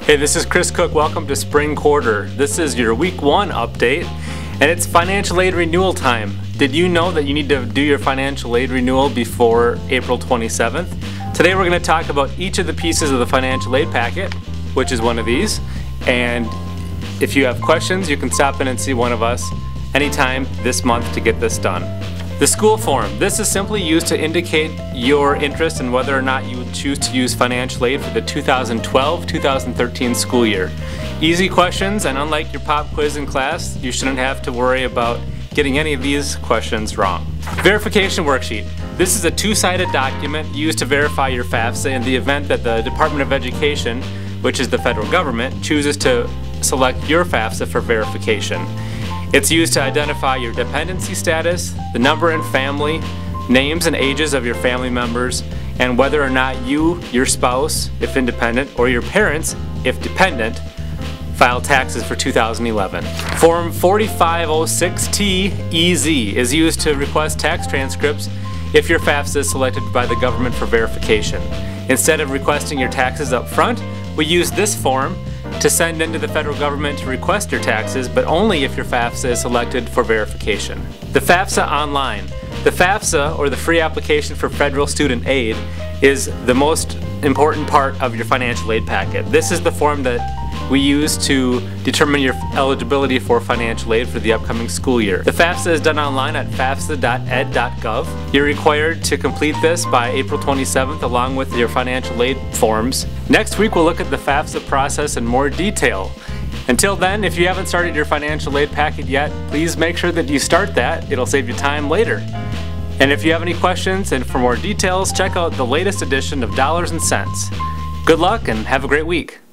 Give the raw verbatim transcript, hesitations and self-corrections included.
Hey, this is Chris Cook. Welcome to Spring Quarter. This is your week one update, and it's financial aid renewal time. Did you know that you need to do your financial aid renewal before April twenty-seventh? Today we're going to talk about each of the pieces of the financial aid packet, which is one of these, and if you have questions, you can stop in and see one of us anytime this month to get this done. The school form. This is simply used to indicate your interest in whether or not you would choose to use financial aid for the two thousand twelve two thousand thirteen school year. Easy questions, and unlike your pop quiz in class, you shouldn't have to worry about getting any of these questions wrong. Verification worksheet. This is a two-sided document used to verify your FAFSA in the event that the Department of Education, which is the federal government, chooses to select your FAFSA for verification. It's used to identify your dependency status, the number and family, names and ages of your family members, and whether or not you, your spouse, if independent, or your parents, if dependent, filed taxes for two thousand eleven. Form forty-five oh six T E Z is used to request tax transcripts if your FAFSA is selected by the government for verification. Instead of requesting your taxes up front, we use this form to send into the federal government to request your taxes, but only if your FAFSA is selected for verification. The FAFSA Online. The FAFSA, or the Free Application for Federal Student Aid, is the most important part of your financial aid packet. This is the form that we use to determine your eligibility for financial aid for the upcoming school year. The FAFSA is done online at fafsa dot ed dot gov. You're required to complete this by April twenty-seventh along with your financial aid forms. Next week we'll look at the FAFSA process in more detail. Until then, if you haven't started your financial aid packet yet, please make sure that you start that. It'll save you time later. And if you have any questions and for more details, check out the latest edition of Dollars and Cents. Good luck and have a great week.